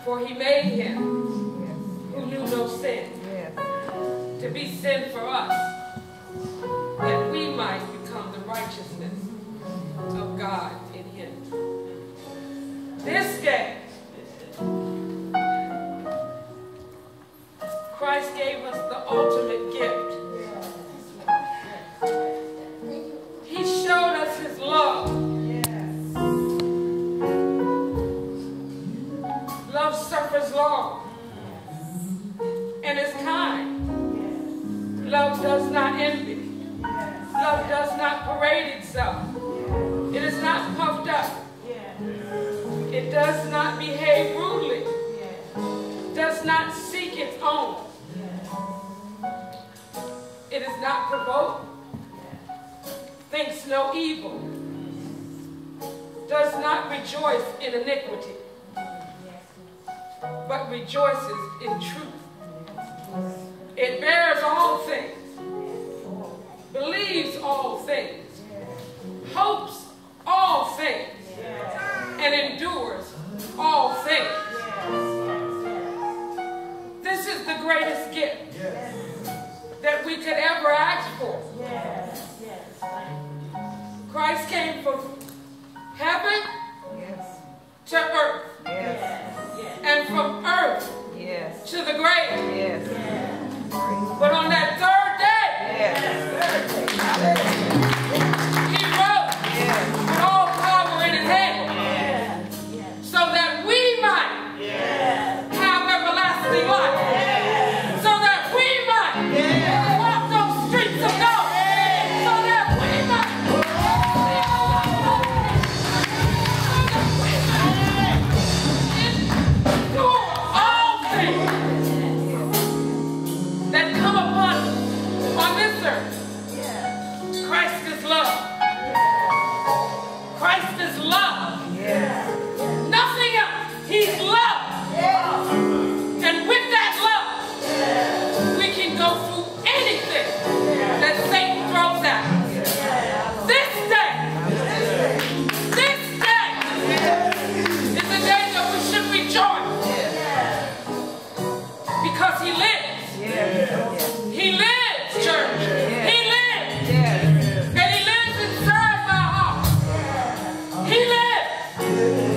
For he made him who knew no sin to be sin for us, that we might become the righteousness of God in him. This day, Christ gave us the ultimate gift. He showed us his love. Love suffers long and is kind. Love does not envy. Love does not parade itself. It is not puffed up. It does not behave rudely. Does not seek its own. It is not provoked. Thinks no evil. Does not rejoice in iniquity, but rejoices in truth. It bears all things, believes all things, hopes all things, and endures all things. This is the greatest gift that we could ever ask for. Christ came from heaven to earth, and from earth to the grave. But on that third day, he rose with all power in his hand, so that we might have everlasting life, so that we might walk those streets of gold, so that we might endure all things that come upon us on this earth. Christ is love. Christ is love. Nothing else. He's love. And with that love, we can go through anything that Satan throws at us. This day is the day that we should rejoice, because he lives. He lives, church. He lives. And he lives inside my heart. He lives.